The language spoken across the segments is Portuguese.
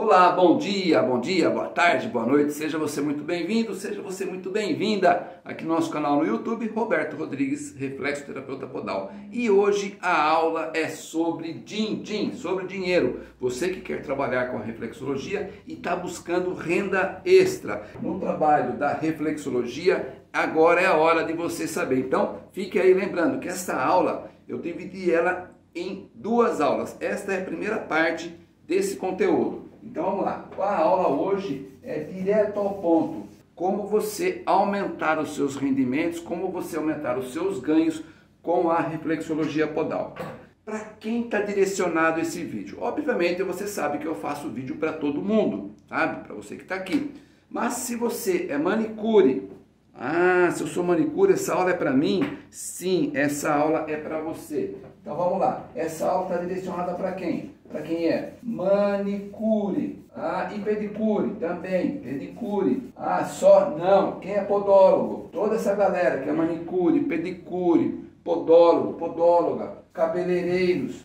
Olá, bom dia, boa tarde, boa noite, seja você muito bem-vindo, seja você muito bem-vinda aqui no nosso canal no YouTube, Roberto Rodrigues, Reflexoterapeuta Podal. E hoje a aula é sobre din-din, sobre dinheiro. Você que quer trabalhar com a reflexologia e está buscando renda extra no trabalho da reflexologia, agora é a hora de você saber. Então, fique aí lembrando que essa aula, eu dividi ela em duas aulas. Esta é a primeira parte desse conteúdo. Então vamos lá, a aula hoje é direto ao ponto, como você aumentar os seus rendimentos, como você aumentar os seus ganhos com a reflexologia podal. Para quem está direcionado esse vídeo? Obviamente você sabe que eu faço vídeo para todo mundo, sabe? Para você que está aqui. Mas se você é manicure, se eu sou manicure, essa aula é para mim? Sim, essa aula é para você. Então vamos lá, essa aula está direcionada para quem? Para quem é manicure, e pedicure também, pedicure, só não, quem é podólogo? Toda essa galera que é manicure, pedicure, podólogo, podóloga, cabeleireiros,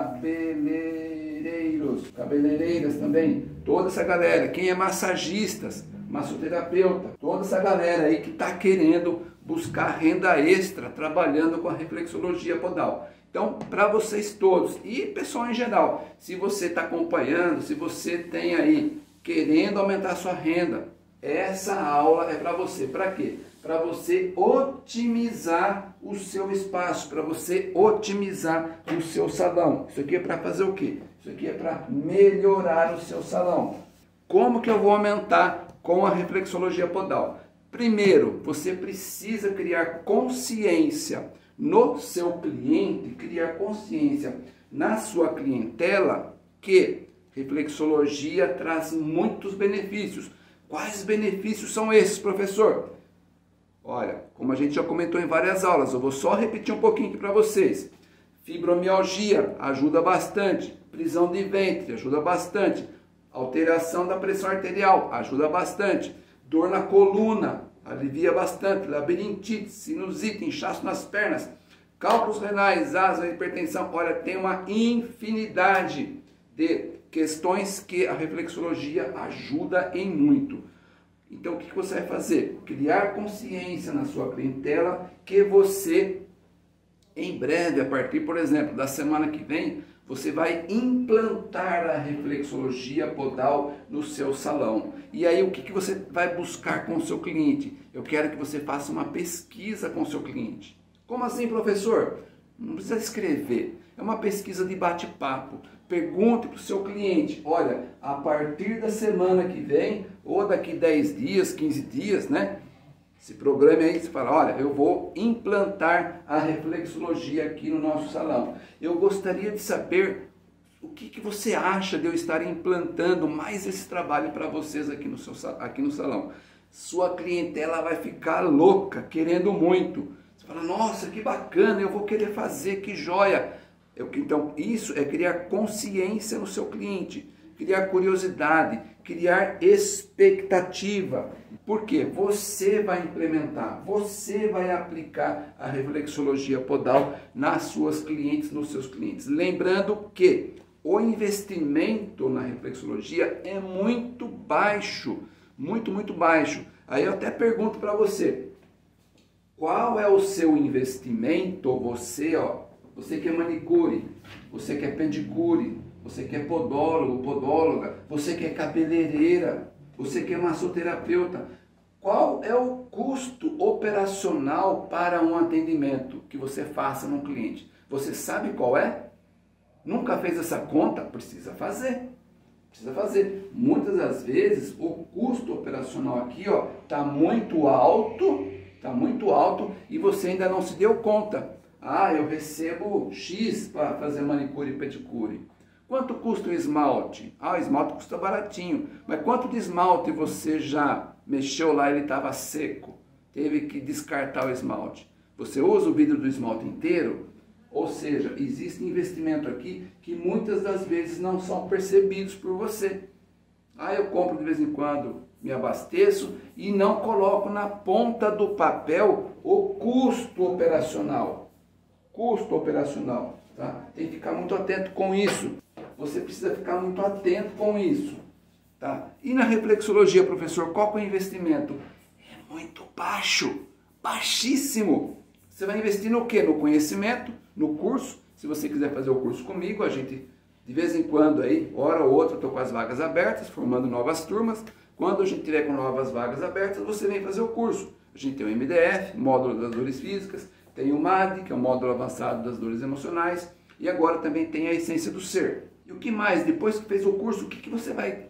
cabeleireiras também, toda essa galera, quem é massagistas, massoterapeuta, toda essa galera aí que está querendo buscar renda extra trabalhando com a reflexologia podal. Então, para vocês todos e pessoal em geral, se você está acompanhando, se você tem aí querendo aumentar a sua renda, essa aula é para você. Para quê? Para você otimizar o seu espaço, para você otimizar o seu salão. Isso aqui é para fazer o quê? Isso aqui é para melhorar o seu salão. Como que eu vou aumentar com a reflexologia podal? Primeiro, você precisa criar consciência no seu cliente, criar consciência na sua clientela que reflexologia traz muitos benefícios. Quais benefícios são esses, professor? Olha, como a gente já comentou em várias aulas, eu vou só repetir um pouquinho aqui para vocês. Fibromialgia ajuda bastante, prisão de ventre ajuda bastante, alteração da pressão arterial ajuda bastante, dor na coluna alivia bastante, labirintite, sinusite, inchaço nas pernas, cálculos renais, asma, hipertensão. Olha, tem uma infinidade de questões que a reflexologia ajuda em muito. Então o que você vai fazer? Criar consciência na sua clientela que você, em breve, a partir, por exemplo, da semana que vem, você vai implantar a reflexologia podal no seu salão. E aí o que você vai buscar com o seu cliente? Eu quero que você faça uma pesquisa com o seu cliente. Como assim, professor? Não precisa escrever. É uma pesquisa de bate-papo. Pergunte para o seu cliente, olha, a partir da semana que vem, ou daqui 10 dias, 15 dias, né? Se programe aí, você fala, olha, eu vou implantar a reflexologia aqui no nosso salão. Eu gostaria de saber o que você acha de eu estar implantando mais esse trabalho para vocês aqui no salão. Sua clientela vai ficar louca, querendo muito. Você fala, nossa, que bacana, eu vou querer fazer, que joia. Então, isso é criar consciência no seu cliente, criar curiosidade, criar expectativa. Por quê? Você vai implementar, você vai aplicar a reflexologia podal nas suas clientes, nos seus clientes. Lembrando que o investimento na reflexologia é muito baixo, muito baixo. Aí eu até pergunto para você, qual é o seu investimento? Você que é manicure, você que é pedicure, você que é podólogo, podóloga, você que é cabeleireira, você que é massoterapeuta, qual é o custo operacional para um atendimento que você faça num cliente? Você sabe qual é? Nunca fez essa conta? Precisa fazer. Precisa fazer. Muitas das vezes o custo operacional aqui está muito alto e você ainda não se deu conta. Eu recebo X para fazer manicure e pedicure. Quanto custa o esmalte? O esmalte custa baratinho. Mas quanto de esmalte você já mexeu lá e ele estava seco? Teve que descartar o esmalte. Você usa o vidro do esmalte inteiro? Ou seja, existe investimento aqui que muitas das vezes não são percebidos por você. Eu compro de vez em quando, me abasteço e não coloco na ponta do papel o custo operacional. Custo operacional, tá? Tem que ficar muito atento com isso. Você precisa ficar muito atento com isso. Tá? E na reflexologia, professor, qual que é o investimento? É muito baixo, baixíssimo. Você vai investir no quê? No conhecimento, no curso. Se você quiser fazer o curso comigo, a gente, de vez em quando, aí, hora ou outra, estou com as vagas abertas, formando novas turmas. Quando a gente tiver com novas vagas abertas, você vem fazer o curso. A gente tem o MDF, módulo das dores físicas, tem o MAD, que é o módulo avançado das dores emocionais, e agora também tem a essência do ser. E o que mais? Depois que fez o curso, o que você vai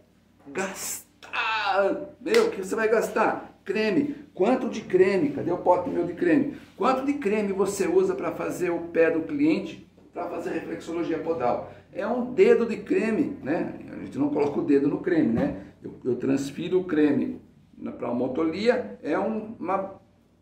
gastar? Meu, o que você vai gastar? Creme. Quanto de creme? Cadê o pote meu de creme? Quanto de creme você usa para fazer o pé do cliente, para fazer reflexologia podal? É um dedo de creme, né? A gente não coloca o dedo no creme, né? Eu transfiro o creme para uma motolia, é uma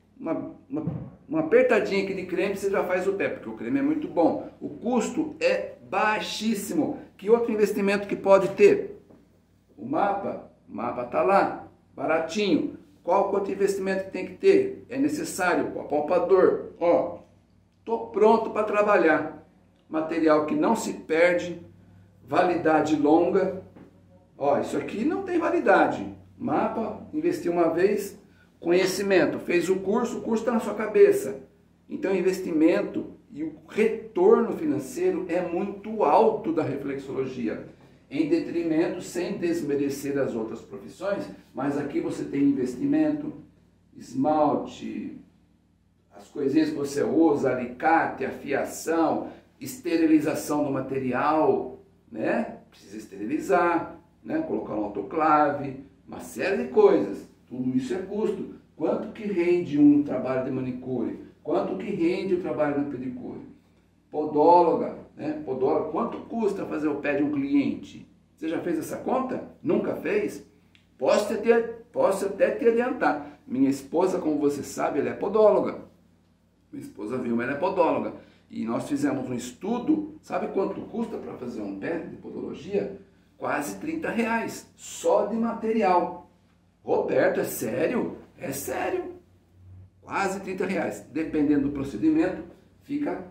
apertadinha aqui de creme, você já faz o pé, porque o creme é muito bom. O custo é baixíssimo. Que outro investimento que pode ter? O mapa está lá, baratinho. Qual outro investimento que tem que ter? É necessário, o apalpador. Ó, tô pronto para trabalhar. Material que não se perde, validade longa. Ó, isso aqui não tem validade. Mapa, investiu uma vez, conhecimento, fez o curso está na sua cabeça. Então o investimento e o retorno financeiro é muito alto da reflexologia. Em detrimento, sem desmerecer as outras profissões, mas aqui você tem investimento, esmalte, as coisinhas que você usa, alicate, afiação, esterilização do material, né? Precisa esterilizar, né? Colocar um autoclave, uma série de coisas. Tudo isso é custo. Quanto que rende um trabalho de manicure? Quanto que rende o trabalho de pedicure? Podóloga, né? Podóloga, quanto custa fazer o pé de um cliente? Você já fez essa conta? Nunca fez? Posso até te adiantar. Minha esposa, como você sabe, ela é podóloga. Minha esposa Vilma, ela é podóloga. E nós fizemos um estudo, sabe quanto custa para fazer um pé de podologia? Quase R$30, só de material. Roberto, é sério? É sério. Quase R$30. Dependendo do procedimento, fica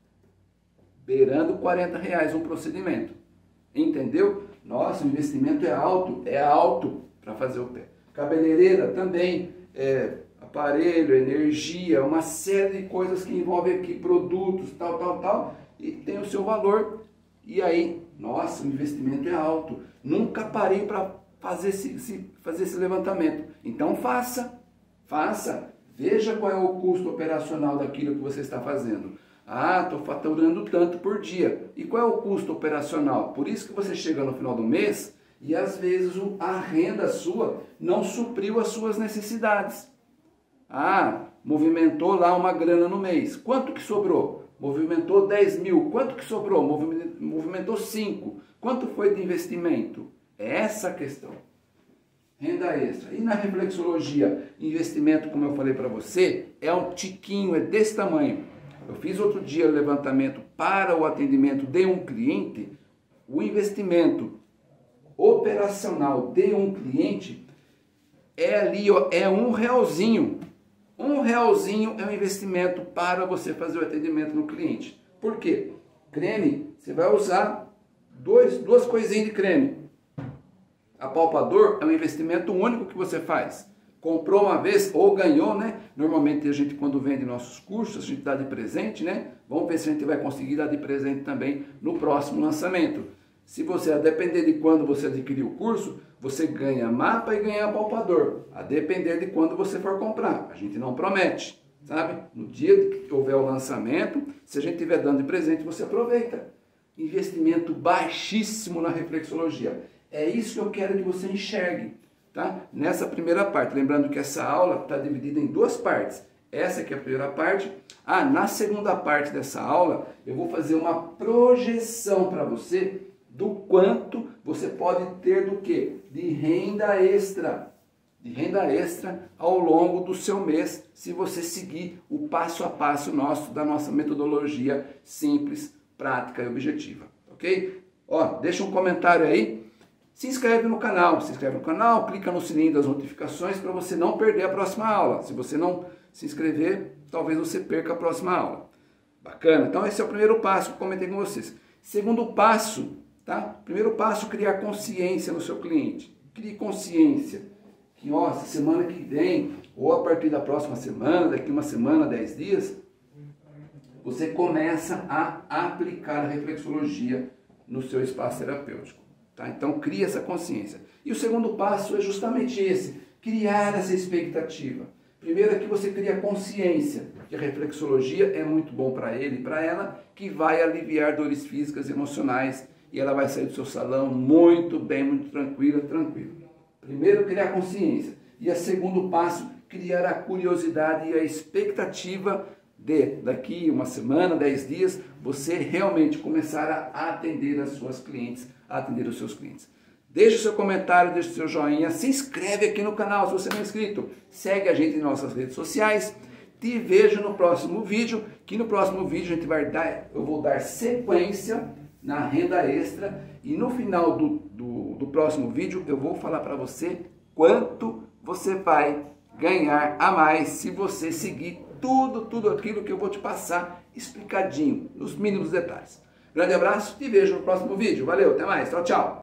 beirando R$40 um procedimento. Entendeu? Nossa, o investimento é alto para fazer o pé. Cabeleireira também, aparelho, energia, uma série de coisas que envolvem aqui, produtos, tal, e tem o seu valor. E aí, nossa, o investimento é alto. Nunca parei para fazer esse levantamento. Então faça. Veja qual é o custo operacional daquilo que você está fazendo. Ah, estou faturando tanto por dia. E qual é o custo operacional? Por isso que você chega no final do mês e às vezes a renda sua não supriu as suas necessidades. Ah, movimentou lá uma grana no mês. Quanto que sobrou? Movimentou 10 mil. Quanto que sobrou? Movimentou 5. Quanto foi de investimento? É essa a questão. Renda extra. E na reflexologia, investimento, como eu falei para você, é um tiquinho, é desse tamanho. Eu fiz outro dia o levantamento para o atendimento de um cliente. O investimento operacional de um cliente é ali, ó, é R$1. R$1 é um investimento para você fazer o atendimento no cliente. Por quê? Creme, você vai usar duas coisinhas de creme. Apalpador é um investimento único que você faz. Comprou uma vez ou ganhou, né? Normalmente a gente, quando vende nossos cursos, a gente dá de presente, né? Vamos ver se a gente vai conseguir dar de presente também no próximo lançamento. Se você, a depender de quando você adquirir o curso, você ganha mapa e ganha apalpador. A depender de quando você for comprar. A gente não promete, sabe? No dia que houver o lançamento, se a gente estiver dando de presente, você aproveita. Investimento baixíssimo na reflexologia. É isso que eu quero que você enxergue. Tá? Nessa primeira parte, lembrando que essa aula está dividida em duas partes. Essa aqui é a primeira parte. Na segunda parte dessa aula, eu vou fazer uma projeção para você do quanto você pode ter do quê? De renda extra. De renda extra ao longo do seu mês, se você seguir o passo a passo da nossa metodologia simples, prática e objetiva. Ok? Ó, deixa um comentário aí. Se inscreve no canal, clica no sininho das notificações para você não perder a próxima aula. Se você não se inscrever, talvez você perca a próxima aula. Bacana? Então esse é o primeiro passo que eu comentei com vocês. Segundo passo, tá? Primeiro passo, criar consciência no seu cliente. Crie consciência que, ó, essa semana que vem, ou a partir da próxima semana, daqui uma semana, 10 dias, você começa a aplicar a reflexologia no seu espaço terapêutico. Tá? Então, crie essa consciência. E o segundo passo é justamente esse, criar essa expectativa. Primeiro é que você cria consciência que a reflexologia é muito bom para ele e para ela, que vai aliviar dores físicas e emocionais, e ela vai sair do seu salão muito bem, muito tranquila. Primeiro, criar consciência. E o segundo passo, criar a curiosidade e a expectativa de, daqui uma semana, 10 dias, você realmente começar a atender as suas clientes, a atender os seus clientes. Deixe o seu comentário, deixe o seu joinha, se inscreve aqui no canal se você não é inscrito, segue a gente em nossas redes sociais. Te vejo no próximo vídeo, que no próximo vídeo eu vou dar sequência na renda extra e no final do próximo vídeo eu vou falar para você quanto você vai ganhar a mais se você seguir tudo aquilo que eu vou te passar explicadinho, nos mínimos detalhes. Grande abraço, te vejo no próximo vídeo. Valeu, até mais, tchau, tchau.